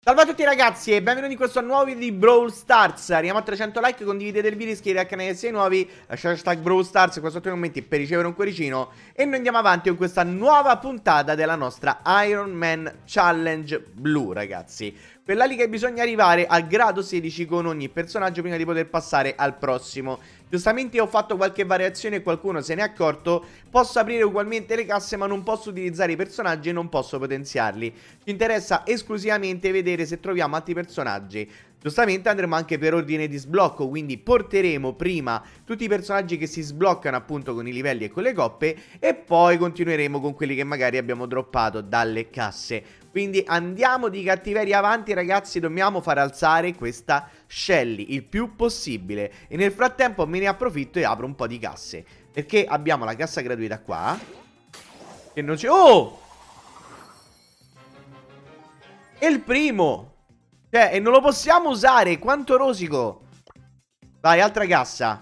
Salve a tutti ragazzi e benvenuti in questo nuovo video di Brawl Stars. Arriviamo a 300 like, condividete il video, iscrivetevi al canale se siete nuovi, lasciate hashtag Brawl Stars qua sotto nei commenti per ricevere un cuoricino. E noi andiamo avanti con questa nuova puntata della nostra Iron Man Challenge Blu, ragazzi. Quella lì che bisogna arrivare al grado 16 con ogni personaggio prima di poter passare al prossimo. Giustamente ho fatto qualche variazione e qualcuno se ne è accorto. Posso aprire ugualmente le casse ma non posso utilizzare i personaggi e non posso potenziarli. Ci interessa esclusivamente vedere se troviamo altri personaggi. Giustamente andremo anche per ordine di sblocco, quindi porteremo prima tutti i personaggi che si sbloccano appunto con i livelli e con le coppe e poi continueremo con quelli che magari abbiamo droppato dalle casse. Quindi andiamo di cattiveria avanti ragazzi, dobbiamo far alzare questa Shelly il più possibile. E nel frattempo me ne approfitto e apro un po' di casse, perché abbiamo la cassa gratuita qua che non c'è... Oh! È il primo! Cioè, e non lo possiamo usare, quanto rosico! Vai, altra cassa.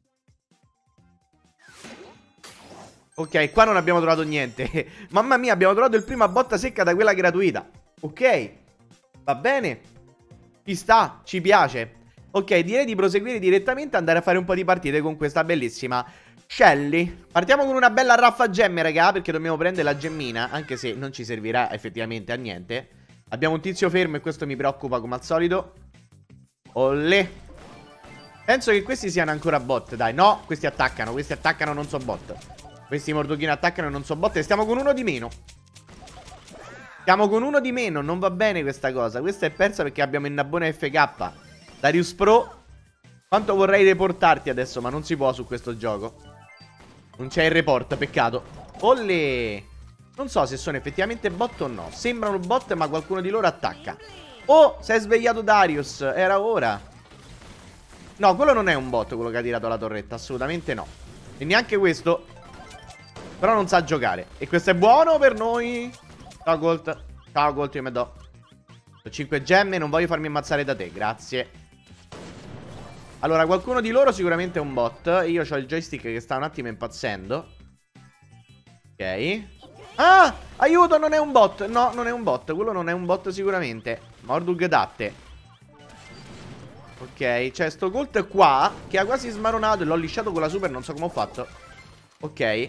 Ok, qua non abbiamo trovato niente. Mamma mia, abbiamo trovato il primo a botta secca da quella gratuita. Ok, va bene. Ci sta, ci piace. Ok, direi di proseguire direttamente e andare a fare un po' di partite con questa bellissima Shelly. Partiamo con una bella raffa gemme, raga, perché dobbiamo prendere la gemmina, anche se non ci servirà effettivamente a niente. Abbiamo un tizio fermo e questo mi preoccupa come al solito. Ollè. Penso che questi siano ancora bot, dai. No, questi attaccano, non so bot. Questi mordochini attaccano e non so bot. E stiamo con uno di meno. Stiamo con uno di meno, non va bene questa cosa. Questa è persa perché abbiamo il Nabone FK. Darius Pro. Quanto vorrei reportarti adesso, ma non si può su questo gioco. Non c'è il report, peccato. Olle. Non so se sono effettivamente bot o no. Sembrano bot ma qualcuno di loro attacca. Oh, si è svegliato Darius. Era ora. No, quello non è un bot, quello che ha tirato la torretta. Assolutamente no. E neanche questo. Però non sa giocare. E questo è buono per noi. Ciao Colt. Ciao Colt, io mi do. Ho 5 gemme, non voglio farmi ammazzare da te, grazie. Allora, qualcuno di loro sicuramente è un bot. Io ho il joystick che sta un attimo impazzendo. Ok. Ah, aiuto, non è un bot. No, non è un bot, quello non è un bot sicuramente. Mordug datte. Ok, c'è sto Colt qua che ha quasi smaronato e l'ho lisciato con la super, non so come ho fatto. Ok.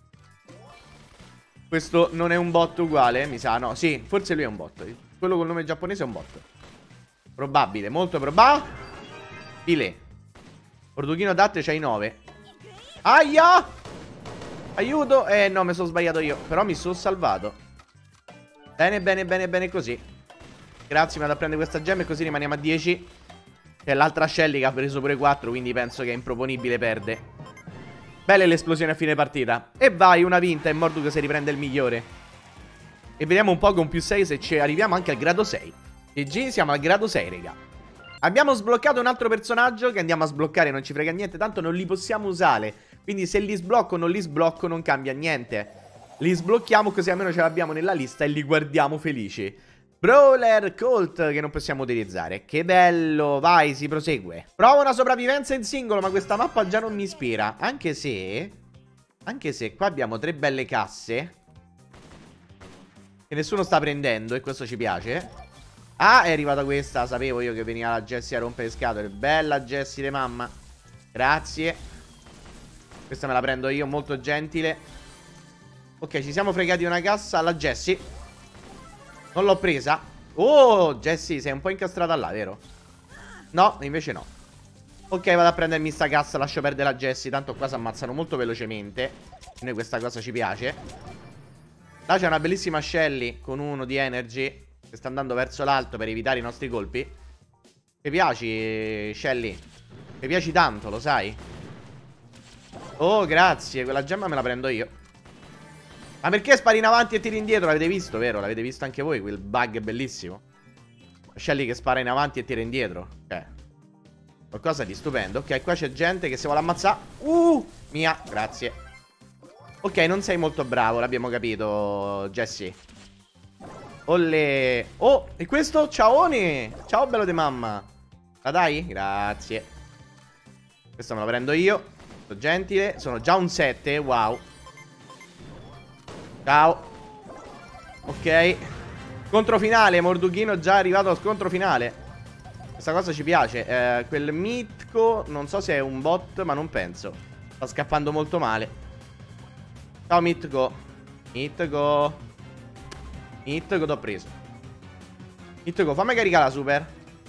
Questo non è un bot uguale, mi sa, no, sì, forse lui è un bot. Quello col nome giapponese è un bot. Probabile, molto probabile. Porduchino datte c'hai 9. Aia! Aiuto! No, mi sono sbagliato io. Però mi sono salvato. Bene, bene, bene, bene così. Grazie, mi vado a prendere questa gemma e così rimaniamo a 10. C'è l'altra Shelly che ha preso pure 4, quindi penso che è improponibile perde. Belle l'esplosione a fine partita. E vai, una vinta e Morduk si riprende il migliore. E vediamo un po' con più 6 se ci arriviamo anche al grado 6. GG, siamo al grado 6, raga. Abbiamo sbloccato un altro personaggio che andiamo a sbloccare, non ci frega niente, tanto non li possiamo usare. Quindi se li sblocco o non li sblocco non cambia niente. Li sblocchiamo così almeno ce l'abbiamo nella lista e li guardiamo felici. Brawler Colt che non possiamo utilizzare. Che bello, vai, si prosegue. Prova una sopravvivenza in singolo, ma questa mappa già non mi ispira. Anche se qua abbiamo 3 belle casse che nessuno sta prendendo e questo ci piace. Ah, è arrivata questa, sapevo io che veniva la Jessie a rompere le scatole. Bella Jessie de mamma. Grazie. Questa me la prendo io, molto gentile. Ok, ci siamo fregati una cassa alla Jessie. Non l'ho presa. Oh, Jessie, sei un po' incastrata là, vero? No, invece no. Ok, vado a prendermi sta cassa, lascio perdere la Jessie. Tanto qua si ammazzano molto velocemente. A noi questa cosa ci piace. Là c'è una bellissima Shelly con uno di energy che sta andando verso l'alto per evitare i nostri colpi. Ti piaci, Shelly? Ti piaci tanto, lo sai? Oh, grazie, quella gemma me la prendo io. Ma perché spari in avanti e tiri indietro? L'avete visto, vero? L'avete visto anche voi, quel bug bellissimo. Shelly che spara in avanti e tira indietro. Qualcosa di stupendo. Ok, qua c'è gente che si vuole ammazzare. Mia, grazie. Ok, non sei molto bravo, l'abbiamo capito, Jessie. Olle. Oh, e questo? Ciaone. Ciao, bello de mamma. La dai? Grazie. Questo me lo prendo io. Sono gentile. Sono già un 7, wow. Ciao. Ok. Scontro finale, Mordughino già arrivato allo scontro finale. Questa cosa ci piace. Quel Mitko, non so se è un bot, ma non penso. Sta scappando molto male. Ciao Mitko. Mitko, t'ho preso. Mitko, fammi caricare la super.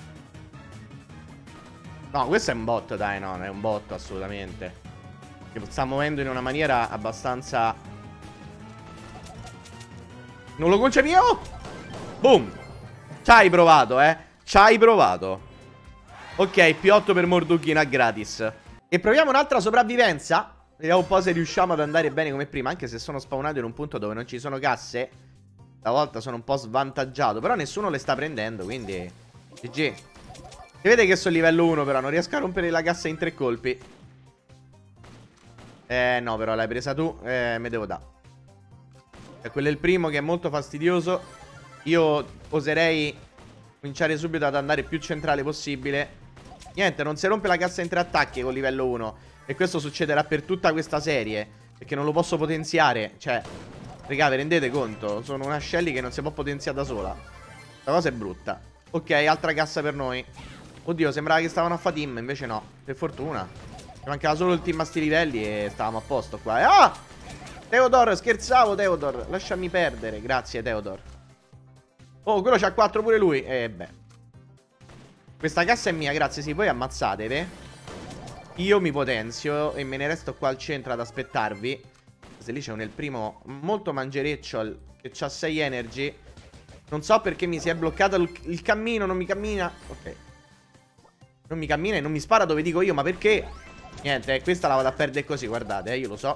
No, questo è un bot, dai, no, non è un bot assolutamente. Che sta muovendo in una maniera abbastanza... Non lo concepivo? Boom. Ci hai provato, ci hai provato. Ok, più 8 per Mordughino a gratis. E proviamo un'altra sopravvivenza. Vediamo un po' se riusciamo ad andare bene come prima. Anche se sono spawnato in un punto dove non ci sono casse. Stavolta sono un po' svantaggiato. Però nessuno le sta prendendo, quindi GG. Si vede che sono livello 1 però. Non riesco a rompere la cassa in 3 colpi. No, però l'hai presa tu. Me devo dare. Quello è il primo che è molto fastidioso. Io oserei cominciare subito ad andare più centrale possibile. Niente, non si rompe la cassa in 3 attacchi con livello 1. E questo succederà per tutta questa serie. Perché non lo posso potenziare. Cioè, raga, vi rendete conto? Sono una Shelly che non si può potenziare da sola. La cosa è brutta. Ok, altra cassa per noi. Oddio, sembrava che stavano a fa team, invece no. Per fortuna. Ci mancava solo il team a sti livelli e stavamo a posto qua. Ah! Theodore, scherzavo Theodore. Lasciami perdere, grazie Theodore. Oh, quello c'ha 4 pure lui. Beh. Questa cassa è mia, grazie, sì, voi ammazzatevi. Io mi potenzio e me ne resto qua al centro ad aspettarvi. Se lì c'è un il primo molto mangereccio che c'ha 6 energy. Non so perché mi si è bloccato il cammino, non mi cammina. Ok. Non mi cammina e non mi spara dove dico io, ma perché? Niente, questa la vado a perdere così, guardate, io lo so.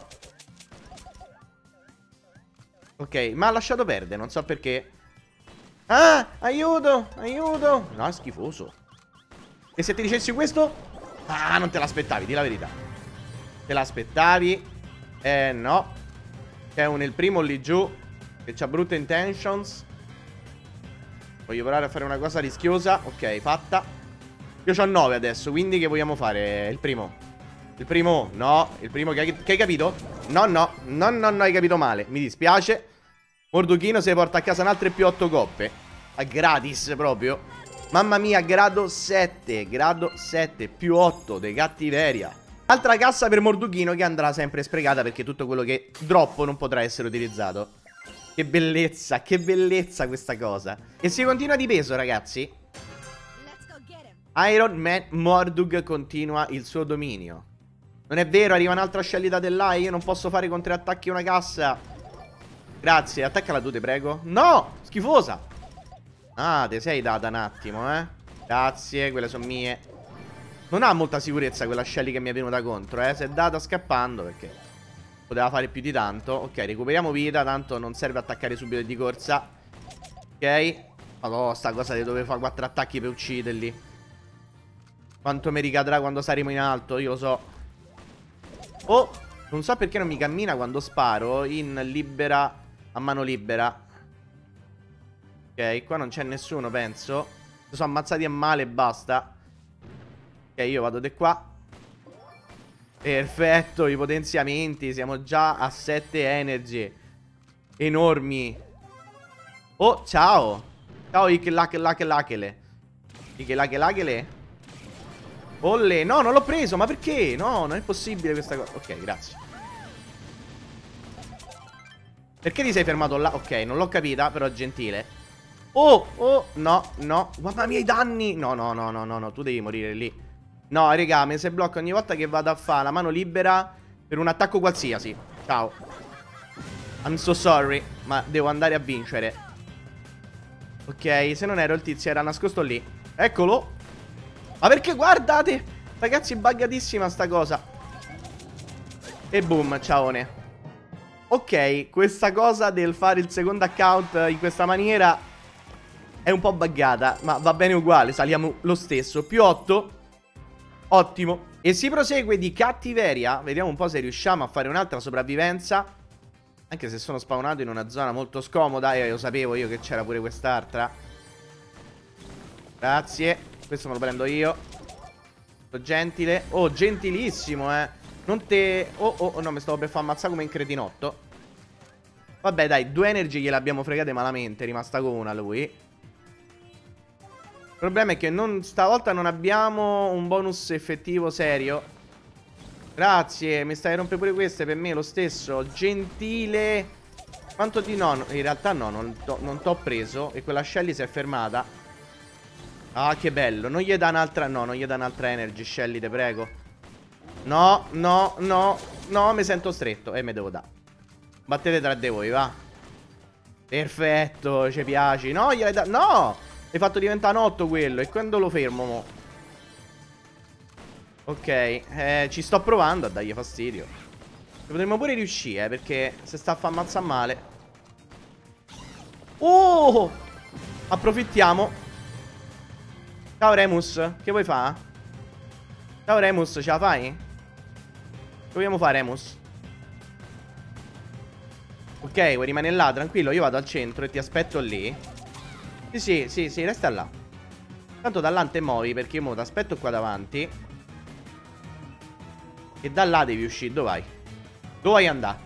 Ok, ma ha lasciato perdere, non so perché. Ah, aiuto, aiuto. No, è schifoso. E se ti dicessi questo? Ah, non te l'aspettavi, di la verità. Te l'aspettavi? No. C'è il primo lì giù che c'ha brutte intentions. Voglio provare a fare una cosa rischiosa. Ok, fatta. Io c'ho 9 adesso, quindi che vogliamo fare? Il primo. Il primo, no. Il primo che hai capito? No, no, no, no, no, hai capito male. Mi dispiace. Mordughino se porta a casa un'altra più 8 coppe. A gratis proprio. Mamma mia, grado 7. Grado 7 più 8 de cattiveria. Altra cassa per Mordughino che andrà sempre sprecata perché tutto quello che droppo non potrà essere utilizzato. Che bellezza questa cosa. E si continua di peso, ragazzi. Iron Man Mordug continua il suo dominio. Non è vero, arriva un'altra scelta dell'AI. Io non posso fare con 3 attacchi una cassa. Grazie, attaccala tu, te prego. No, schifosa. Ah, te sei data un attimo, Grazie, quelle sono mie. Non ha molta sicurezza quella Shelly che mi è venuta contro, Si è data scappando perché poteva fare più di tanto. Ok, recuperiamo vita, tanto non serve attaccare subito di corsa. Ok. Madonna, sta cosa di dover fare 4 attacchi per ucciderli. Quanto mi ricadrà quando saremo in alto, io lo so. Oh, non so perché non mi cammina quando sparo in libera, a mano libera. Ok, qua non c'è nessuno, penso. Mi sono ammazzati a male e basta. Ok, io vado di qua. Perfetto, i potenziamenti. Siamo già a 7 energy. Enormi. Oh, ciao. Ciao, Ikelakele. Ikelakele. Olle, no, non l'ho preso, ma perché? No, non è possibile questa cosa. Ok, grazie. Perché ti sei fermato là? Ok, non l'ho capita, però gentile. Oh, oh, no, no. Mamma mia, i danni. No, no, no, no, no, no, tu devi morire lì. No, raga, mi si blocca ogni volta che vado a fare la mano libera per un attacco qualsiasi. Ciao. I'm so sorry, ma devo andare a vincere. Ok, se non ero il tizio era nascosto lì. Eccolo. Ma perché guardate, ragazzi, buggatissima sta cosa. E boom, ciaone. Ok, questa cosa del fare il secondo account in questa maniera è un po' buggata, ma va bene uguale, saliamo lo stesso. Più 8. Ottimo. E si prosegue di cattiveria. Vediamo un po' se riusciamo a fare un'altra sopravvivenza. Anche se sono spawnato in una zona molto scomoda. E lo sapevo io che c'era pure quest'altra. Grazie. Questo me lo prendo io. Sto gentile. Oh, gentilissimo, Non te... Oh, oh, no, mi stavo per far ammazzare come un cretinotto. Vabbè dai, 2 energy gliele abbiamo fregate malamente. È rimasta con una lui. Il problema è che stavolta non abbiamo un bonus effettivo serio. Grazie, mi stai a rompere pure queste per me lo stesso. Gentile. Quanto di no? In realtà no, non t'ho preso. E quella Shelly si è fermata. Ah, che bello. Non gli dà un'altra. No, non gli dà un'altra energy, Shelly, te prego. No, no, no. No, mi sento stretto. E me devo dare. Battete tra di voi, va. Perfetto, ci piaci. No, gliel'hai dato. No! Hai fatto diventare un 8 quello. E quando lo fermo, mo? Ok, ci sto provando a dargli fastidio. Potremmo pure riuscire, perché se sta a far ammazzare male. Oh! Approfittiamo. Ciao Remus, che vuoi fare? Ciao Remus, ce la fai? Che vogliamo fare, Remus? Ok, vuoi rimanere là, tranquillo. Io vado al centro e ti aspetto lì. Sì, resta là. Tanto da là non te muovi, perché io mo ti aspetto qua davanti. E da là devi uscire, dove vai? Dove vuoi andare?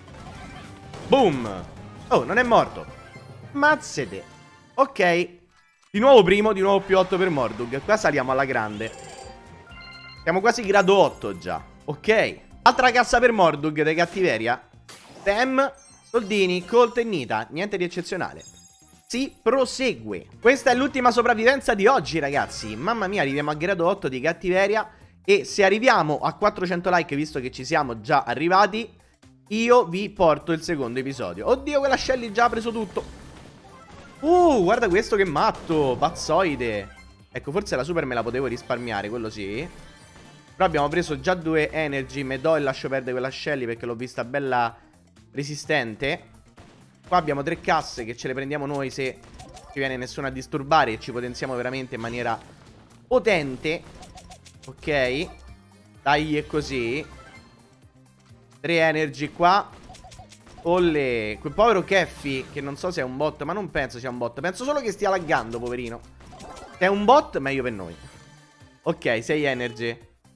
Boom. Oh, non è morto. Mazzete. Ok. Di nuovo primo, di nuovo più 8 per Mordug. Qua saliamo alla grande. Siamo quasi grado 8 già. Ok. Altra cassa per Mordug di cattiveria. Sam, soldini, Colt e Nita. Niente di eccezionale. Si prosegue. Questa è l'ultima sopravvivenza di oggi, ragazzi. Mamma mia, arriviamo a grado 8 di cattiveria. E se arriviamo a 400 like, visto che ci siamo già arrivati, io vi porto il secondo episodio. Oddio, quella Shelly già ha preso tutto. Guarda questo che matto. Pazzoide. Ecco, forse la super me la potevo risparmiare, quello sì. Però abbiamo preso già 2 energy. Me do e lascio perdere quella Shelly perché l'ho vista bella resistente. Qua abbiamo 3 casse che ce le prendiamo noi se ci viene nessuno a disturbare. E ci potenziamo veramente in maniera potente. Ok. Dai, è così. 3 energy qua. Olle. Quel povero Keffy, che non so se è un bot, ma non penso sia un bot. Penso solo che stia laggando, poverino. Se è un bot, meglio per noi. Ok, 6 energy.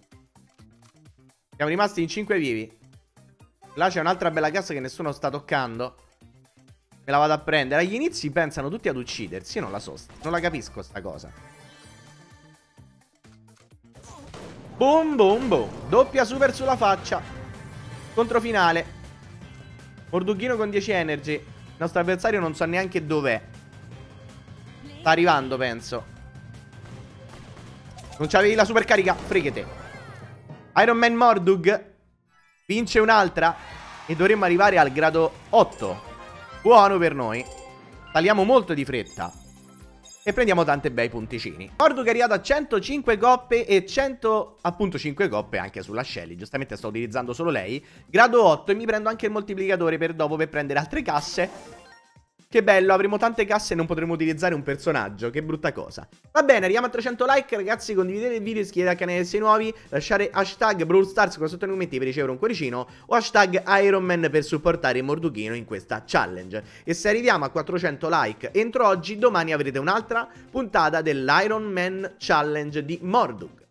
Siamo rimasti in 5 vivi. Là c'è un'altra bella cassa che nessuno sta toccando. Me la vado a prendere. Agli inizi pensano tutti ad uccidersi. Io non la so, non la capisco sta cosa. Boom, boom, boom. Doppia super sulla faccia. Controfinale. Mordughino con 10 energy. Il nostro avversario non so neanche dov'è. Sta arrivando, penso. Non c'avevi la super carica? Freghete. Iron Man Mordug vince un'altra. E dovremmo arrivare al grado 8. Buono per noi. Saliamo molto di fretta. E prendiamo tante bei punticini. Mordug è arrivato a 105 coppe e 100 appunto 5 coppe anche sulla Shelly. Giustamente sto utilizzando solo lei. Grado 8 e mi prendo anche il moltiplicatore per dopo per prendere altre casse. Che bello, avremo tante casse e non potremo utilizzare un personaggio. Che brutta cosa. Va bene, arriviamo a 300 like, ragazzi. Condividete il video, iscrivetevi al canale se siete nuovi. Lasciare hashtag Brawl Stars qua sotto nei commenti per ricevere un cuoricino. O hashtag Iron Man per supportare Mordughino in questa challenge. E se arriviamo a 400 like entro oggi, domani avrete un'altra puntata dell'Iron Man Challenge di Mordug.